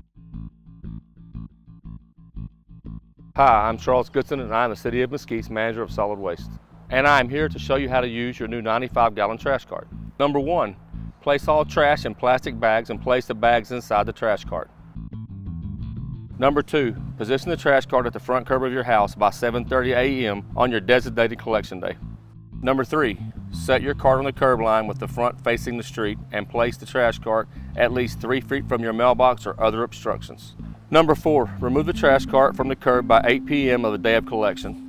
Hi, I'm Charles Goodson and I'm the City of Mesquite's Manager of Solid Waste. And I'm here to show you how to use your new 95-gallon trash cart. Number 1, place all trash in plastic bags and place the bags inside the trash cart. Number 2, position the trash cart at the front curb of your house by 7:30 a.m. on your designated collection day. Number 3, set your cart on the curb line with the front facing the street and place the trash cart at least 3 feet from your mailbox or other obstructions. Number 4, remove the trash cart from the curb by 8 p.m. of the day of collection.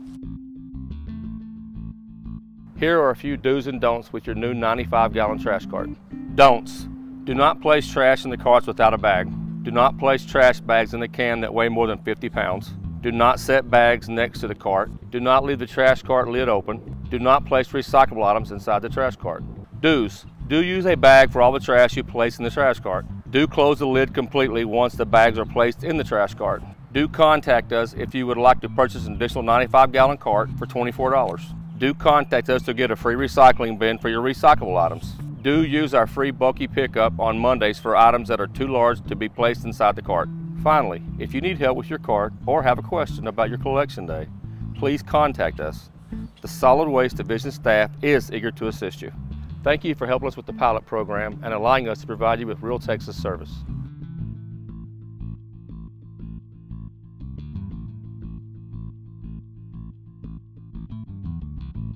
Here are a few do's and don'ts with your new 95-gallon trash cart. Don'ts: do not place trash in the carts without a bag. Do not place trash bags in the can that weigh more than 50 pounds. Do not set bags next to the cart. Do not leave the trash cart lid open. Do not place recyclable items inside the trash cart. Do's: do use a bag for all the trash you place in the trash cart. Do close the lid completely once the bags are placed in the trash cart. Do contact us if you would like to purchase an additional 95-gallon cart for $24. Do contact us to get a free recycling bin for your recyclable items. Do use our free bulky pickup on Mondays for items that are too large to be placed inside the cart. Finally, if you need help with your cart or have a question about your collection day, please contact us. The Solid Waste Division staff is eager to assist you. Thank you for helping us with the pilot program and allowing us to provide you with real Texas service.